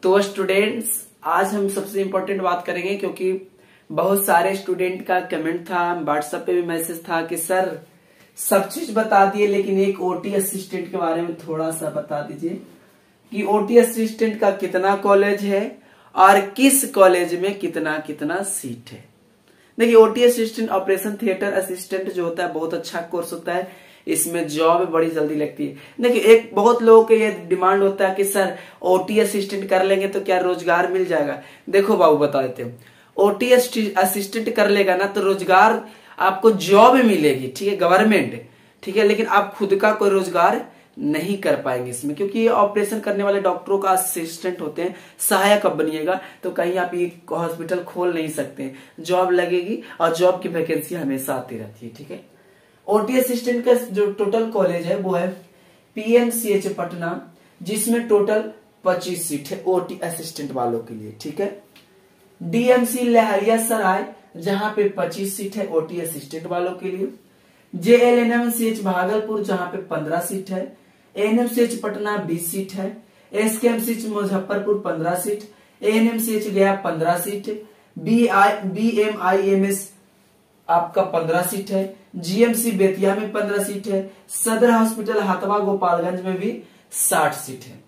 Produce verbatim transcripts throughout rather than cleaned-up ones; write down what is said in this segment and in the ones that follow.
तो स्टूडेंट्स, आज हम सबसे इम्पोर्टेंट बात करेंगे, क्योंकि बहुत सारे स्टूडेंट का कमेंट था, व्हाट्सएप पे भी मैसेज था कि सर सब चीज बता दिए लेकिन एक ओटी असिस्टेंट के बारे में थोड़ा सा बता दीजिए कि ओटी असिस्टेंट का कितना कॉलेज है और किस कॉलेज में कितना कितना सीट है। देखिए, OT assistant operation theatre assistant जो होता है बहुत अच्छा कोर्स होता है, इसमें जॉब बड़ी जल्दी लगती है। देखिए, एक बहुत लोगों के ये डिमांड होता है कि सर ओटी असिस्टेंट कर लेंगे तो क्या रोजगार मिल जाएगा। देखो बाबू, बता देते हैं, ओटी असिस्टेंट कर लेगा ना तो रोजगार आपको जॉब मिलेगी, ठीक है, गवर्नमेंट, ठीक है, लेकिन आप खुद का कोई रोजगार नहीं कर पाएंगे इसमें, क्योंकि ये ऑपरेशन करने वाले डॉक्टरों का असिस्टेंट होते हैं। सहायक अब बनिएगा तो कहीं आप ये हॉस्पिटल खोल नहीं सकते, जॉब लगेगी और जॉब की वैकेंसी हमेशा आती रहती है, ठीक है। ओटी असिस्टेंट का जो टोटल कॉलेज है वो है पीएमसीएच पटना, जिसमें टोटल पच्चीस सीट है ओटी असिस्टेंट वालों के लिए, ठीक है। डीएमसी लहरियासराय, जहां पे पच्चीस सीट है ओटी असिस्टेंट वालों के लिए। जेएलएनएमसीएच भागलपुर, जहां पे पंद्रह सीट है। एएनएमसीएच पटना बीस सीट है। एसकेएमसीएच मुजफ्फरपुर पंद्रह सीट। एएनएमसीएच गया पंद्रह सीट। बी आई बीएमआईएमएस आपका पंद्रह सीट है। जीएमसी बेतिया में पंद्रह सीट है। सदर हॉस्पिटल हाथवा गोपालगंज में भी साठ सीट है।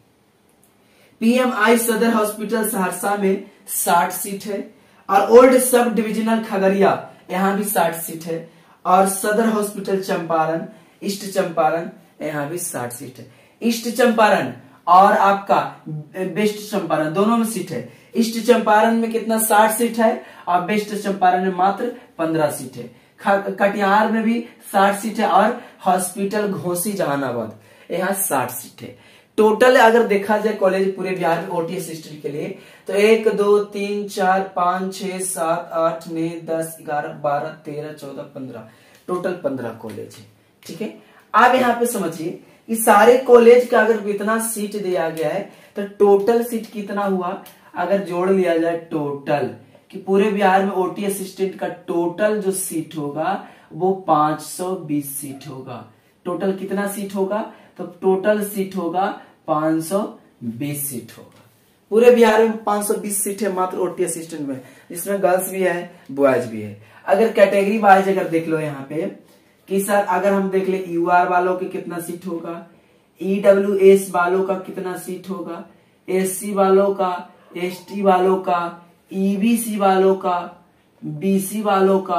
पीएमआई सदर हॉस्पिटल सहरसा में साठ सीट है और ओल्ड सब डिविजनल खगड़िया यहाँ भी साठ सीट है। और सदर हॉस्पिटल चंपारण, ईस्ट चंपारण, यहाँ भी साठ सीट है। ईस्ट चंपारण और आपका वेस्ट चंपारण दोनों में सीट है। ईस्ट चंपारण में कितना साठ सीट है और वेस्ट चंपारण में मात्र पंद्रह सीट है। कटिहार में भी साठ सीट है और हॉस्पिटल घोसी जहानाबाद यहाँ साठ सीट है। टोटल अगर देखा जाए कॉलेज पूरे बिहार में ओटी असिस्टेंट के लिए तो एक दो तीन चार पांच छह सात आठ नौ दस ग्यारह बारह तेरह चौदह पंद्रह, टोटल पंद्रह कॉलेज है, ठीक है। आप यहाँ पे समझिए कि सारे कॉलेज का अगर इतना सीट दिया गया है तो टोटल सीट कितना हुआ, अगर जोड़ लिया जाए टोटल कि पूरे बिहार में ओटी असिस्टेंट का टोटल जो सीट होगा वो पांच सौ बीस सीट होगा। टोटल कितना सीट होगा, तो टोटल सीट होगा पांच सौ बीस सीट होगा। पूरे बिहार में पांच सौ बीस सीट है मात्र ओटी असिस्टेंट में, जिसमें गर्ल्स भी है बॉयज भी है। अगर कैटेगरी वाइज अगर देख लो यहाँ पे कि सर अगर हम देख ले यूआर वालों के कितना सीट होगा, ईडब्ल्यूएस वालों का कितना सीट होगा, एससी वालों का, एसटी वालों का, ईबीसी वालों का, बीसी वालों का,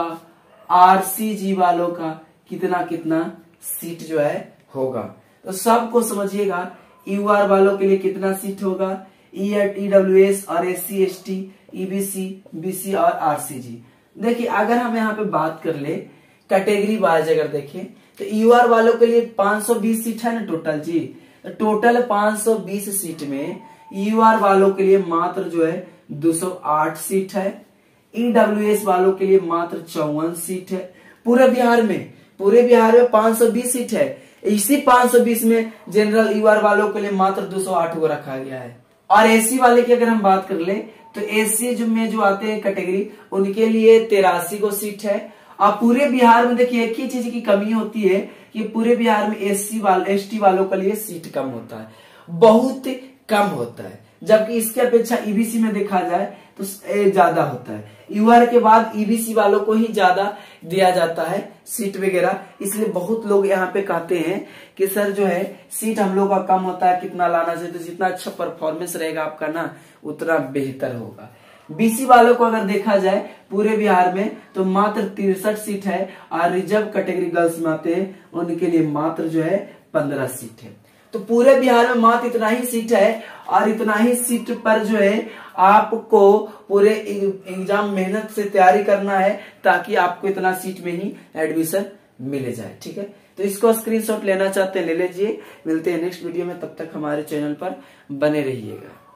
आरसीजी वालों का कितना कितना सीट जो है होगा। तो सबको समझिएगा, यूआर वालों के लिए कितना सीट होगा, ईडब्ल्यूएस और एससी एसटी, ईबीसी, बीसी और आरसीजी। देखिए, अगर हम यहाँ पे बात कर ले कैटेगरी वाइज अगर देखें तो यूआर वालों के लिए पांच सौ बीस सीट है ना टोटल जी। टोटल पांच सौ बीस सीट में यूआर वालों के लिए मात्र जो है दो सौ आठ सीट है। ईडब्ल्यूएस वालों के लिए मात्र चौवन सीट है। पूरे बिहार में पूरे बिहार में पांच सौ बीस सीट है। इसी पांच सौ बीस में जनरल यूआर वालों के लिए मात्र दो सौ आठ को रखा गया है। और एसी वाले की अगर हम बात कर ले तो एसी जो में जो आते हैं कैटेगरी उनके लिए तिरासी को सीट है। और पूरे बिहार में देखिए एक ही चीज की कमी होती है कि पूरे बिहार में एससी वाले एसटी वालों के लिए सीट कम होता है, बहुत कम होता है, जबकि इसके अपेक्षा ईबीसी में देखा जाए तो ज्यादा होता है। यूआर के बाद ईबीसी वालों को ही ज्यादा दिया जाता है सीट वगैरह, इसलिए बहुत लोग यहाँ पे कहते हैं कि सर जो है सीट हम लोग का कम होता है, कितना लाना चाहिए। तो जितना अच्छा परफॉर्मेंस रहेगा आपका ना उतना बेहतर होगा। बीसी वालों को अगर देखा जाए पूरे बिहार में तो मात्र तिरसठ सीट है और रिजर्व कैटेगरी गर्ल्स में आते हैं उनके लिए मात्र जो है पंद्रह सीट है। तो पूरे बिहार में मात्र इतना ही सीट है और इतना ही सीट पर जो है आपको पूरे एग्जाम मेहनत से तैयारी करना है ताकि आपको इतना सीट में ही एडमिशन मिल जाए, ठीक है। तो इसको स्क्रीनशॉट लेना चाहते हैं ले लीजिए। मिलते हैं नेक्स्ट वीडियो में, तब तक हमारे चैनल पर बने रहिएगा।